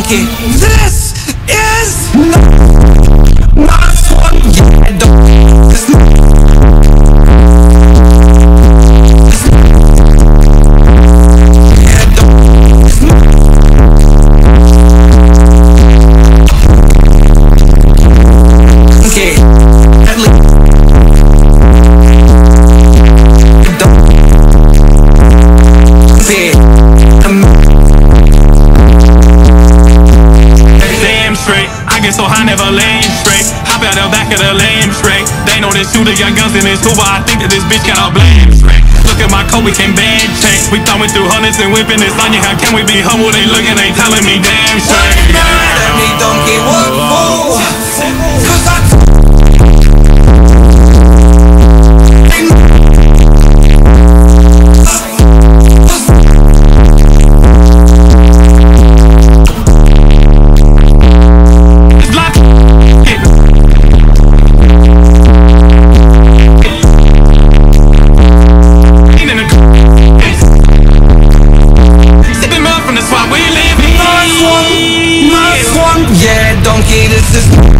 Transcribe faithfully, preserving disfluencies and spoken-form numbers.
donkey. This is not one, yeah, donkey. This so high, never laying straight. Hop out the back of the lane straight. They know this shooter got guns in his tool, but I think that this bitch got all blame straight. Look at my coat, we can band check. We thumbing through hundreds and whipping this on you. How can we be humble? They looking, they telling me damn straight. Let me donkey, what for? Cause I yeah, donkey, this is